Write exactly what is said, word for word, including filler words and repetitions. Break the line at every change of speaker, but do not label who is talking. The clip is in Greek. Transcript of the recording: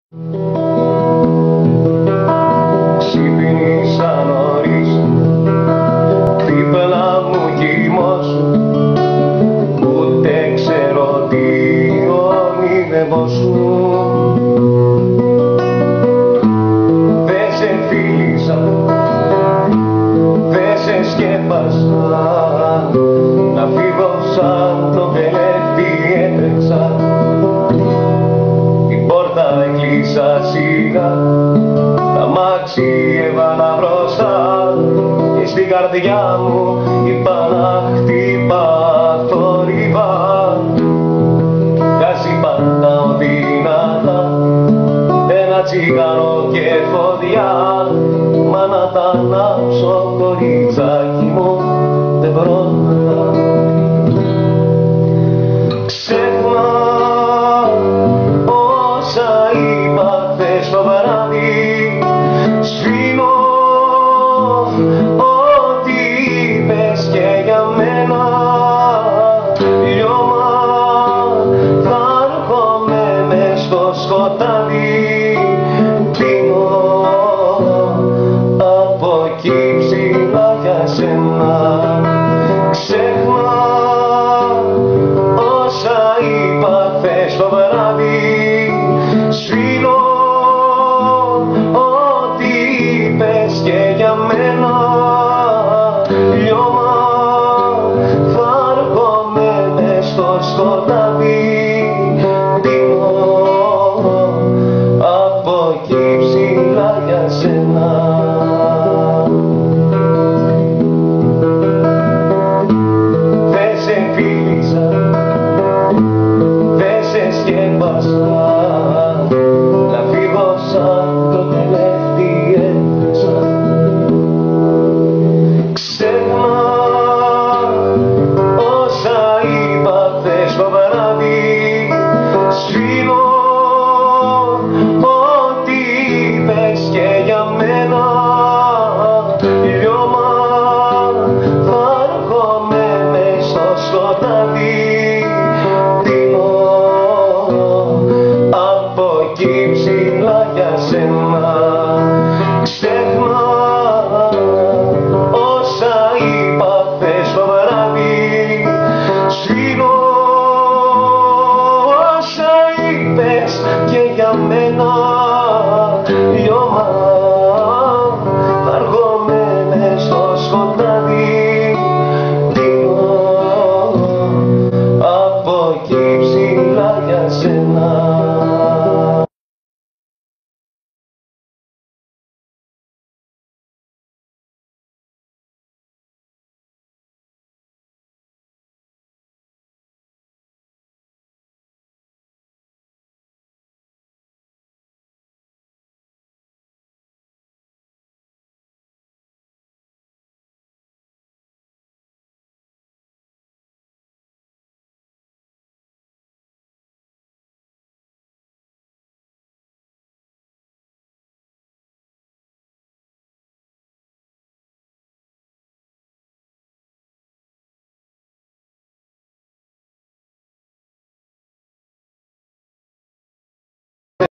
Ξύπνησα νωρίς, δίπλα μου κοιμώσου, ούτε ξέρω τι ονειρευόσου. Δε σε φίλησα, δε σε σκέπασα, να φύγω σαν το κλέφτη έτρεξα. Την πόρτα έκλεισα σιγά, τα μάξι έβαλα μπροστά και στην καρδιά μου είπα να χτυπά θόρυβα. Βγάζει πάντα ο δυνατά ένα τσιγάρο και φωτιά, μα να τα ανάψω κοριτσάκι μου δεν πρόλαβα. Ξέχνα όσα είπα χθες το βράδυ, σβήνω ό,τι είπες και για μένα. Λιώμα θα έρχομαι μες στο σκοτάδι,